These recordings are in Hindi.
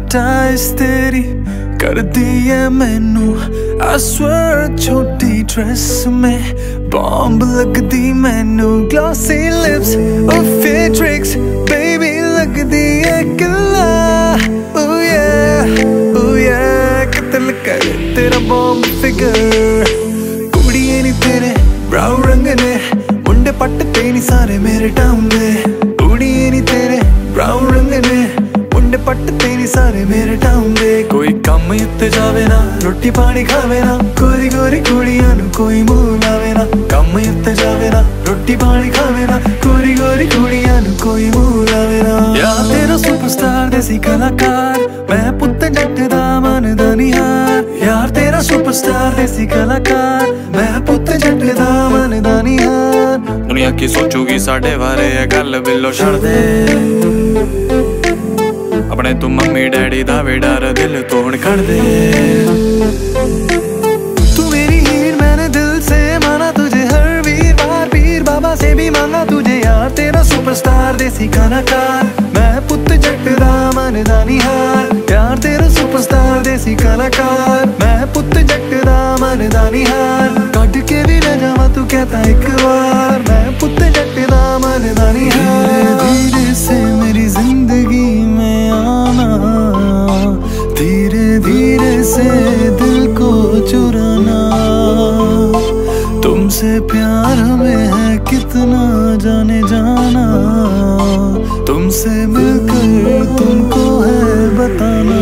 hypnotize तेरी कर दी है मैनू I swear छोटी ड्रेस में बॉम्ब लगदी मैनू glossy lips और fit tricks baby लगदी है गला oh yeah कतल कर तेरा बॉम्ब फिगर कुड़िए नी तेरे ब्राउन रंग ने मुंडे पट ते नी सारे मेरे टाउन दे कुड़िए नी तेरे ब्राउन रंग ने मुंडे पट ते नी सारे मेरे टाउन दे कोई कम उत्ते जावे ना रोटी पानी खावे ना गोरी गोरी कुड़ियां नू कोई मुंह लावे ना कम उत्ते जावे ना रोटी पानी खावे ना गोरी गोरी कुड़ियां नू कोई मुंह लावे ना यार तेरा सुपरस्टार देसी कलाकार मैं पुत्त जट दा मनदा निहार यार तेरा सुपरस्टार देसी कलाकार मैं पुत्त जट दा मनदा निहार दुनिया की सोचूगी साडे बारे है गल बिल्लो छड़ दे अपने तू मम्मी डैडी दा भी डर दिल तोड़ कर दे तू मेरी हीर मैंने दिल से माना तुझे हर वीरवार पीर बाबा से भी मांगा तुझे यार तेरा सुपरस्टार देसी कलाकार मैं पुत्त जट दा मनदा निहार यार तेरा सुपरस्टार देसी कलाकार मैं पुत्त जट दा मनदा निहार कट के भी न जावा तू कहता एक बार मैं पुत्त जट दा मनदा निहार धीरे से मेरी जिंदगी में आना धीरे धीरे से दिल को चुराना तुमसे प्यार में है कितना जाने जाना तुमसे मिलकर तुमको है बताना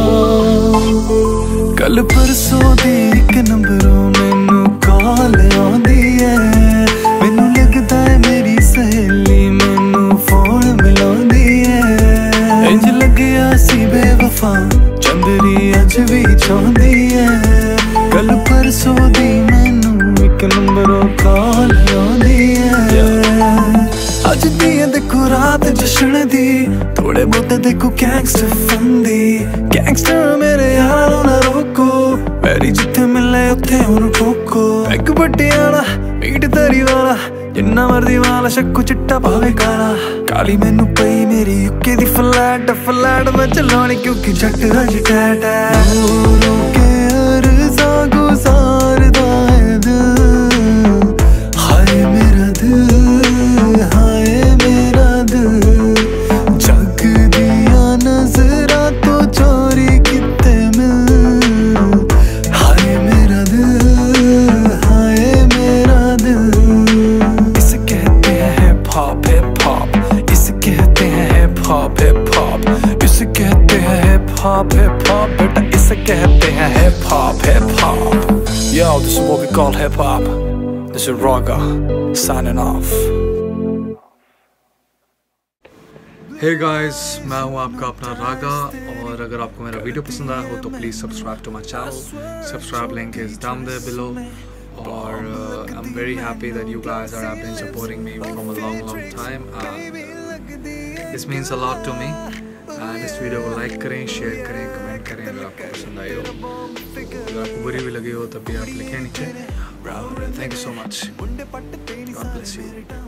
कल परसों दी एक नंबरों मैनू कॉल आंदी है मैनू लगदा है मेरी सहेली मैनू फोन मिलांदी है इंज लग्या सी बेवफा चंदरी अज भी चाहती है कल परसों दी मैनू एक नंबरों कॉल आंदी है अज दी देखो रात जश्न दी थोड़े बहुत देखो गैंगस्टर फन दी गैंगस्टर मेरे यारों ना रोको मेरी जिथे मिले उथे उन्हें ठोको एक बड्डे आला मीट तरी वाला जिन्ना मर्जी वाला शक्कू चिट्टा पावे काला काली मैनू पई मेरी यूके दी फ्लैट फ्लैट में चलानी क्योंकि जट अज टैट है रो के अर्ज़ा गुज़ारदा है दिल हाय मेरा दिल हाय मेरा दिल जग दिया नजरा तो चोरी किते मिल हाय मेरा दिल हाय मेरा दिल इसे कहते हैं हिप हॉप इसे कहते हैं हिप हॉप इसे कहते हैं हिप हॉप बेटा इसे कहते हैं hip hop Yo, this is what we call hip hop. This is Raga signing off. Hey guys, मैं हूँ आपका अपना रागा और अगर आपको मेरा वीडियो पसंद आया हो तो please subscribe to my channel Subscribe link is down there below और I'm very happy that you guys have been supporting me from a long time and this means a lot to me and इस वीडियो को लाइक करें, शेयर करें, कमेंट करें अगर आपको पसंद आई हो अगर आपको बुरी भी लगी हो तब भी आप लिखें नीचे Thank you so much. God bless you.